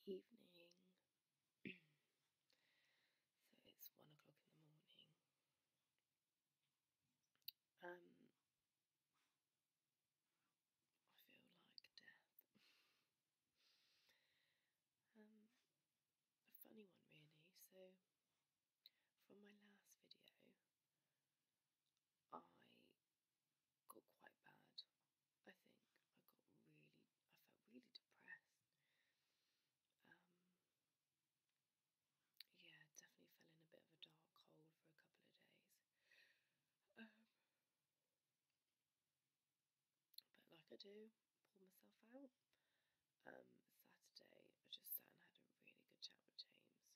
evening. So it's 1 o'clock in the morning. I feel like death. A funny one really. So from my last video, I got quite bad. I think I felt really depressed. Yeah, definitely fell in a bit of a dark hole for a couple of days. But like I do, pull myself out. Saturday, I just sat and had a really good chat with James.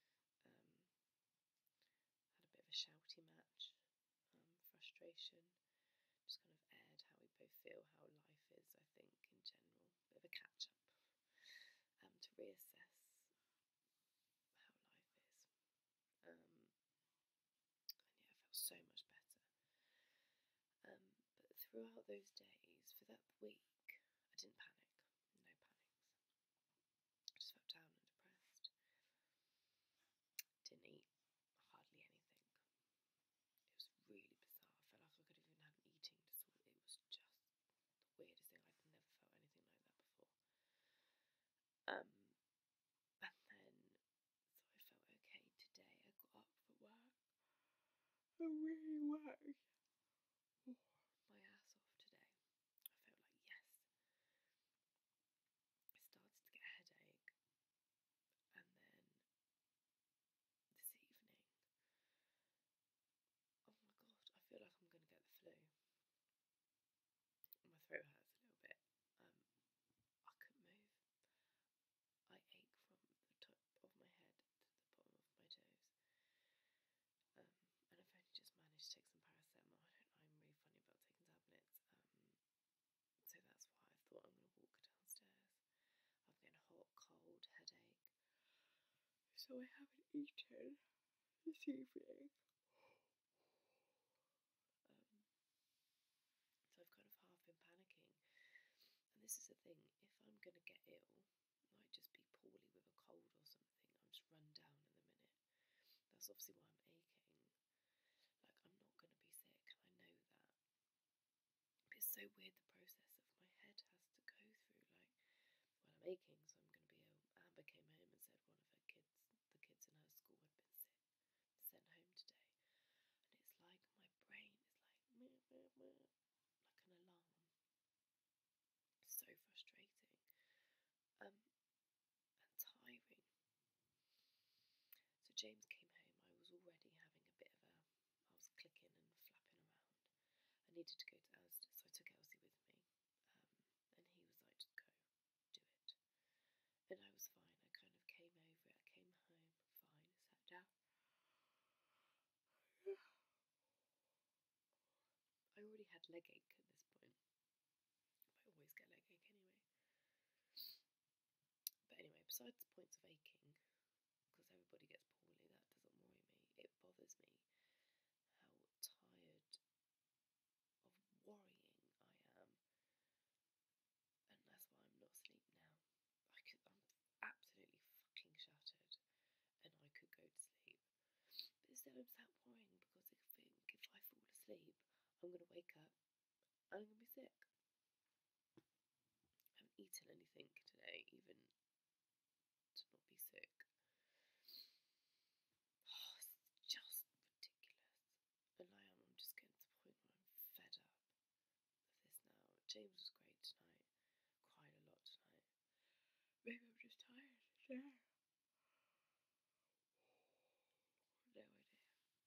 Had a bit of a shouty match, frustration. Just kind of aired how we both feel, how life is, I think, in general. Bit of a catch up to reassess how life is. And yeah, I felt so much better. But throughout those days, for that week, I didn't panic. No panics. I just felt down and depressed. Didn't eat hardly anything. It was really bizarre. I felt like I could have even had an eating disorder. It was just the weirdest thing. I'd never felt anything like that before. And then, so I felt okay today. I got up for work. I really worked my ass off today. I felt like, yes. I started to get a headache. And then this evening, oh my god, I feel like I'm going to get the flu. My throat hurts a little bit. I couldn't move. I ache from the top of my head to the bottom of my toes. And I've only just managed to take some paracetamol. I don't know, I'm really funny about taking tablets. So that's why I thought I'm going to walk downstairs. I'm getting hot, cold, headache. So I haven't eaten this evening. So I've kind of half been panicking. And this is the thing, if I'm going to get ill, like just be poorly with a cold or something, I'm just run down in a minute. That's obviously why I'm aching. Like, I'm not going to be sick, and I know that. But it's so weird the process of my head has to go through. Like, well, I'm aching, so I'm going to be ill. Amber came home and said one of the kids in her school had been sick, sent home today. And it's like my brain is like, meh, meh, meh, like an alarm. So frustrating. And tiring. So James came home. I was already having a bit of I was clicking and flapping around. I needed to go to Asda, so I took Elsie with me. And he was like, just go, do it. And I was fine. I kind of came over it. I came home, fine, sat down. I already had leg ache at this point. I always get leg ache anyway. But anyway, besides points of aching, because everybody gets poorly, that doesn't worry me. It bothers me how tired of worrying I am. And that's why I'm not asleep now. I'm absolutely fucking shattered, and I could go to sleep. But instead I'm sat worrying because I think if I fall asleep, I'm going to wake up and I'm going to be sick. I haven't eaten anything today, even to not be sick. Oh, it's just ridiculous. And I'm just getting to the point where I'm fed up of this now. James was great tonight. Cried a lot tonight. Maybe I'm just tired today. No idea.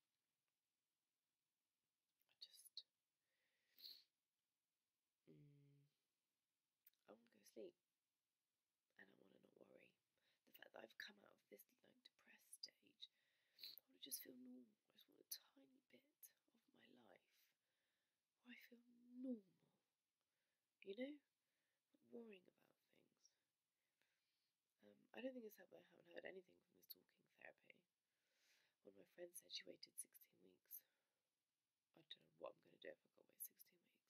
I want to go to sleep. And I want to not worry. The fact that I've come out of this like depressed stage, I want to just feel normal. I just want a tiny bit of my life where I feel normal. You know? Not worrying about things. I don't think it's helped that I haven't heard anything from this talking therapy. One of my friends said she waited 16 weeks. I don't know what I'm going to do if I've got to wait 16 weeks.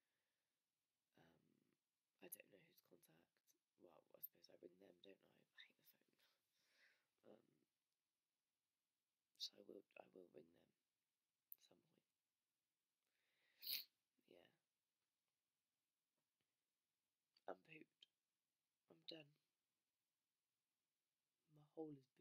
I don't know who's contact. Well, I suppose I ring them, don't I? I will ring them at some point. Yeah. I'm pooped. I'm done. My hole is